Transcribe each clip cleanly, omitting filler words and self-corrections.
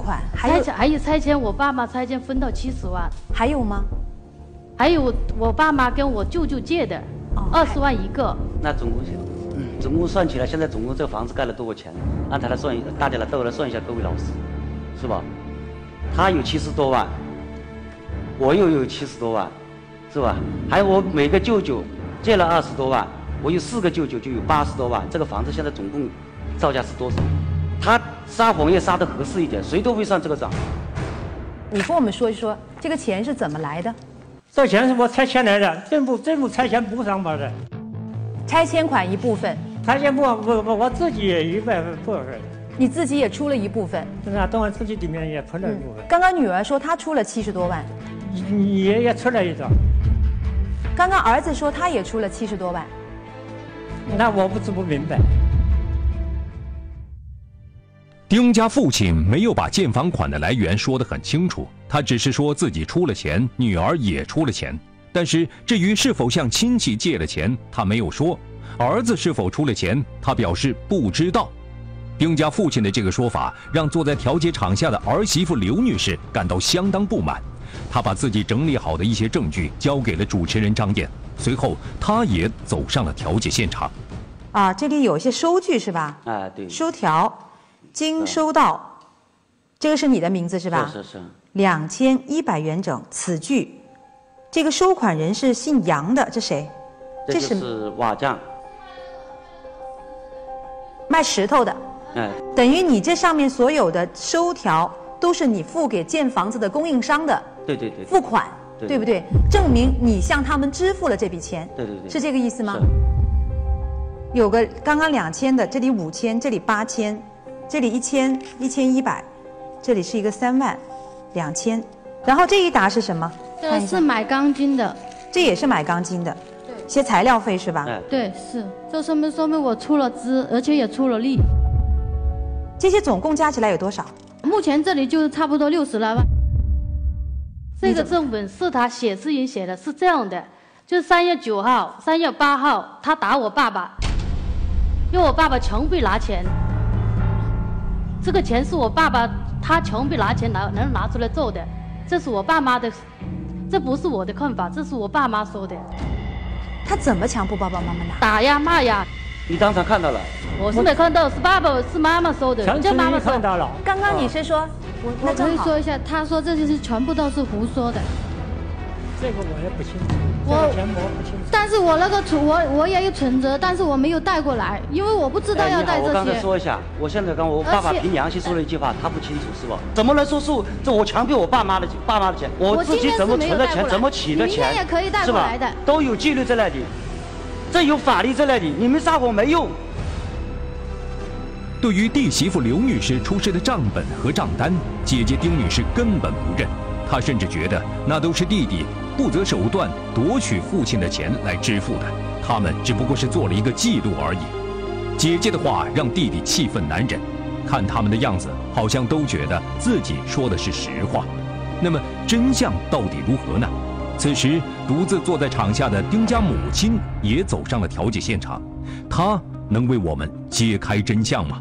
款， 还有拆迁，我爸妈拆迁分到70万， 还有吗？ 还有我爸妈跟我舅舅借的，20万一个。 那总共算起来，现在总共这个房子盖了多少钱？按他来算，大家都来算一下，各位老师，是吧？他有70多万，我又有70多万，是吧？还有我每个舅舅借了20多万，我有4个舅舅就有80多万。这个房子现在总共造价是多少？他撒谎也撒得合适一点，谁都会算这个账。 你跟我们说一说，这个钱是怎么来的？ 这钱是我拆迁来的，政府拆迁补上吧的。 拆迁款一部分， 拆迁我自己也一部分。 你自己也出了一部分。 是啊，当然自己里面也出了一部分。 刚刚女儿说她出了70多万， 你也出了一张。 刚刚儿子说他也出了70多万， 那我不明白。 丁家父亲没有把建房款的来源说得很清楚，他只是说自己出了钱，女儿也出了钱。但是至于是否向亲戚借了钱，他没有说。儿子是否出了钱，他表示不知道。丁家父亲的这个说法让坐在调解场下的儿媳妇刘女士感到相当不满。她把自己整理好的一些证据交给了主持人张燕，随后她也走上了调解现场。 啊，这里有一些收据是吧？ 啊，对。 收条，经收到，这个是你的名字是吧？ 是。 2100元整，此据。这个收款人是姓杨的，这谁？ 这是瓦匠， 卖石头的。 哎， 等于你这上面所有的收条都是你付给建房子的供应商的。 对。 付款，对不对？证明你向他们支付了这笔钱。 对。 是这个意思吗？ 是。 有个刚刚2000的，这里5000，这里8000，这里1000、1100，这里是一个3万2000，然后这一沓是什么？ 这个是买钢筋的， 这也是买钢筋的， 对， 些材料费是吧？ 对，是，这说明我出了资，而且也出了力。 这些总共加起来有多少？ 目前这里就差不多60来万。这个正本是他写字音写的，是这样的，就是3月9号、3月8号，他打我爸爸，因为我爸爸强逼拿钱，这个钱是我爸爸他强逼拿钱能拿出来做的，这是我爸妈的。这不是我的看法，这是我爸妈说的。 他怎么强迫爸爸妈妈拿？ 打呀骂呀。 你当场看到了？ 我是没看到，是妈妈说的。 就妈妈看到了。 刚刚你是说， 我可以说一下，他说这些全部都是胡说的。 这个我也不清楚，我不清楚。 但是我那个我也有存折，但是我没有带过来，因为我不知道要带这些。 我刚才说一下，我现在我爸爸凭良心说了一句话，他不清楚是吧？怎么能说是这我强迫我爸妈的钱？我自己怎么存的钱，怎么起的钱， 明天也可以带过来的， 是吧？都有纪律在那里，这有法律在那里，你们撒谎没用。 对于弟媳妇刘女士出示的账本和账单，姐姐丁女士根本不认，她甚至觉得那都是弟弟不择手段夺取父亲的钱来支付的，他们只不过是做了一个记录而已。姐姐的话让弟弟气愤难忍，看他们的样子，好像都觉得自己说的是实话。那么真相到底如何呢？此时独自坐在场下的丁家母亲也走上了调解现场，她能为我们揭开真相吗？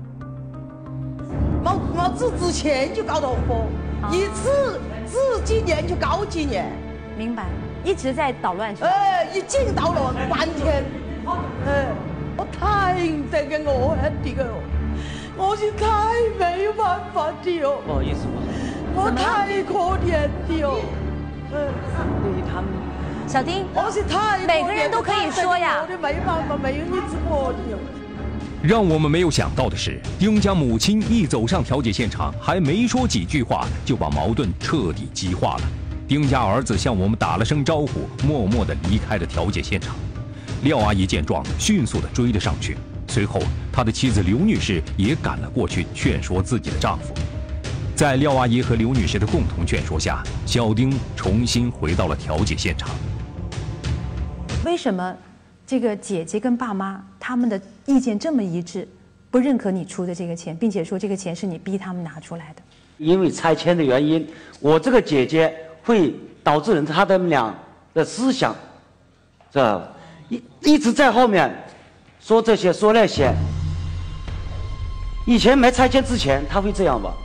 毛子之前就搞到火，一次治几年就搞几年。 明白，一直在捣乱。 已经捣乱半天。我太这个我的个，我是太没有办法的哦。 不好意思， 我太可怜的哦。 对于他们， 小丁， 我是太每个人都可以说呀。 我的没办法，没有你治我的。 让我们没有想到的是，丁家母亲一走上调解现场，还没说几句话，就把矛盾彻底激化了。丁家儿子向我们打了声招呼，默默地离开了调解现场。廖阿姨见状，迅速地追了上去，随后她的妻子刘女士也赶了过去，劝说自己的丈夫。在廖阿姨和刘女士的共同劝说下，小丁重新回到了调解现场。 为什么这个姐姐跟爸妈他们的意见这么一致，不认可你出的这个钱，并且说这个钱是你逼他们拿出来的？ 因为拆迁的原因，我这个姐姐会导致他们俩的思想，这一直在后面说这些说那些。以前没拆迁之前，他会这样吧？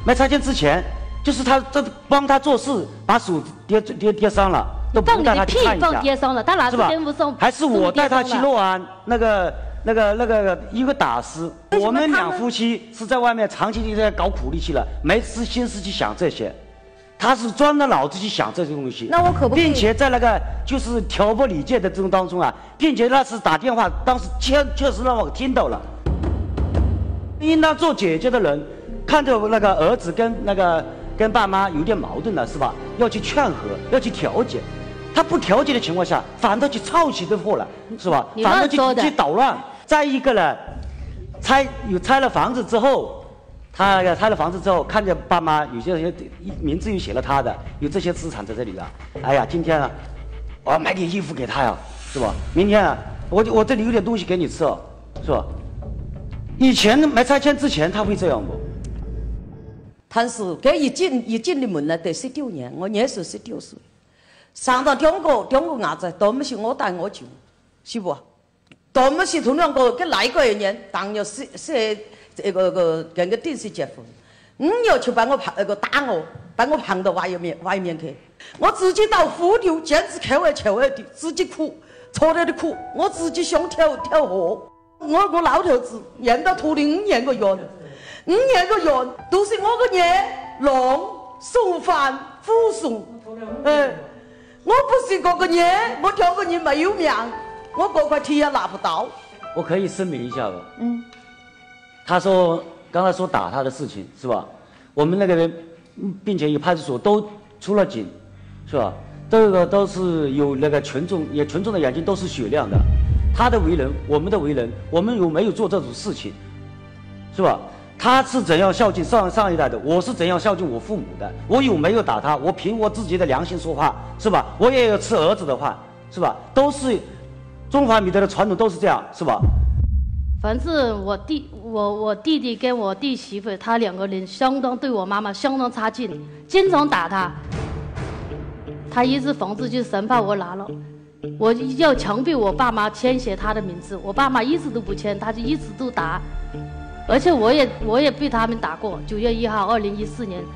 没拆迁之前，就是他这帮他做事，把手跌伤了，都不带他去看一下， 放跌伤了，他哪次跟不上？ 还是我带他去乐安那个一个打师，我们两夫妻是在外面长期在搞苦力去了，没心思去想这些。他是钻着脑子去想这些东西， 那我可不可以， 并且在那个就是挑拨离间的这种当中啊，并且那次打电话，当时确实让我听到了。应当做姐姐的人，看着那个儿子跟爸妈有点矛盾了，是吧？要去劝和，要去调解。他不调解的情况下，反倒去抄起这货了，是吧？反倒去捣乱。再一个呢，拆了房子之后。他拆了房子之后，看见爸妈有些人名字又写了他的，有这些资产在这里了。哎呀，今天啊，我要买点衣服给他呀，是吧？明天啊，我这里有点东西给你吃哦，是吧？以前没拆迁之前，他会这样不？ 但是佢一进的门呢，得19年，我那时候19岁，上到中国伢子，都没是我带我舅，是不？都没是同两个跟来个一年，当有是。跟个电视结婚，要去把我打我，把我扛到外面去。我自己到湖流，简直口哀的，自己哭，错了的哭，我自己想跳河。我老头子验到土里5年个月，5年个月都是我个爷弄送饭护送。我不是个爷，我叫个人没有命，我这块田也拿不到。 我可以声明一下吧？他说刚才说打他的事情是吧？我们那个人，并且有派出所都出了警，是吧？这个都是有那个群众的眼睛都是雪亮的。他的为人，我们的为人，我们有没有做这种事情，是吧？他是怎样孝敬上一代的，我是怎样孝敬我父母的。我有没有打他？我凭我自己的良心说话，是吧？我也有吃儿子的饭，是吧？都是中华民族的传统，都是这样，是吧？ 反正我弟弟跟我弟媳妇，他2个人对我妈妈相当差劲，经常打他。他一直房子就生怕我拿了，我要强迫我爸妈签写他的名字，我爸妈一直都不签，他就一直都打。而且我也被他们打过。9月1号，2014年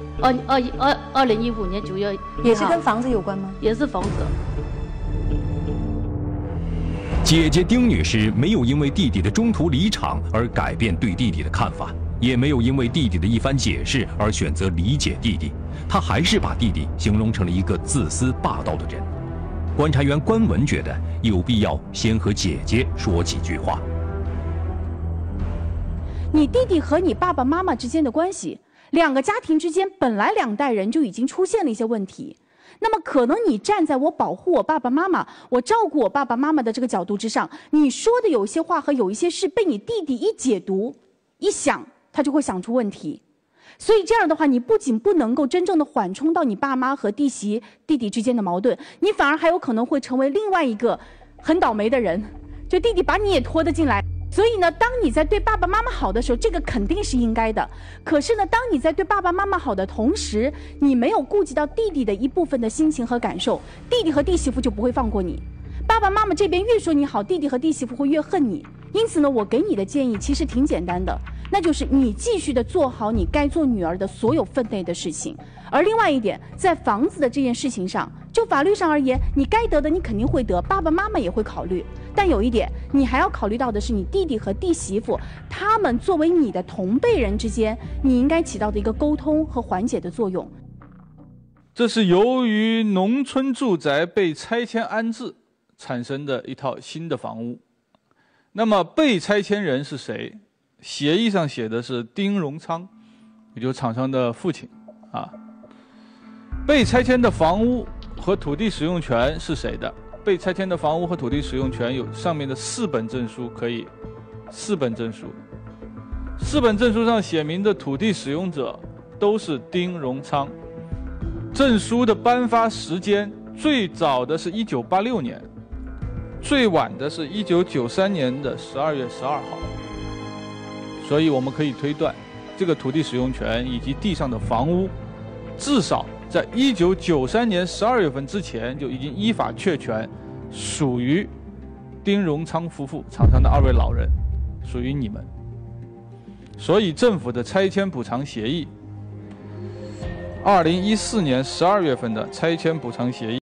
，2015年9月1号， 也是跟房子有关吗？ 也是房子。 姐姐丁女士没有因为弟弟的中途离场而改变对弟弟的看法，也没有因为弟弟的一番解释而选择理解弟弟，她还是把弟弟形容成了一个自私霸道的人。观察员关文觉得有必要先和姐姐说几句话。 你弟弟和你爸爸妈妈之间的关系，2个家庭之间本来2代人就已经出现了一些问题。那么可能你站在我保护我爸爸妈妈，我照顾我爸爸妈妈的这个角度之上，你说的有一些话和有一些事被你弟弟一解读一想，他就会想出问题。所以这样的话，你不仅不能够真正的缓冲到你爸妈和弟弟之间的矛盾，你反而还有可能会成为另外一个很倒霉的人，就弟弟把你也拖得进来。所以呢，当你在对爸爸妈妈好的时候，这个肯定是应该的。可是呢，当你在对爸爸妈妈好的同时，你没有顾及到弟弟的一部分的心情和感受，弟弟和弟媳妇就不会放过你。爸爸妈妈这边越说你好，弟弟和弟媳妇会越恨你。因此呢，我给你的建议其实挺简单的，那就是你继续的做好你该做女儿的所有分内的事情。而另外一点，在房子的这件事情上，就法律上而言，你该得的你肯定会得，爸爸妈妈也会考虑。但有一点，你还要考虑到的是你弟弟和弟媳妇，他们作为你的同辈人之间，你应该起到的一个沟通和缓解的作用。 这是由于农村住宅被拆迁安置产生的一套新的房屋。那么被拆迁人是谁？协议上写的是丁荣昌，也就是厂商的父亲啊。被拆迁的房屋和土地使用权是谁的？被拆迁的房屋和土地使用权有上面的4本证书，可以4本证书，4本证书上写明的土地使用者都是丁荣昌。证书的颁发时间最早的是1986年，最晚的是1993年的12月12号。所以我们可以推断，这个土地使用权以及地上的房屋，至少在1993年12月份之前就已经依法确权，属于丁荣昌夫妇厂商的2位老人，属于你们。所以政府的拆迁补偿协议 2014年12月份的拆迁补偿协议。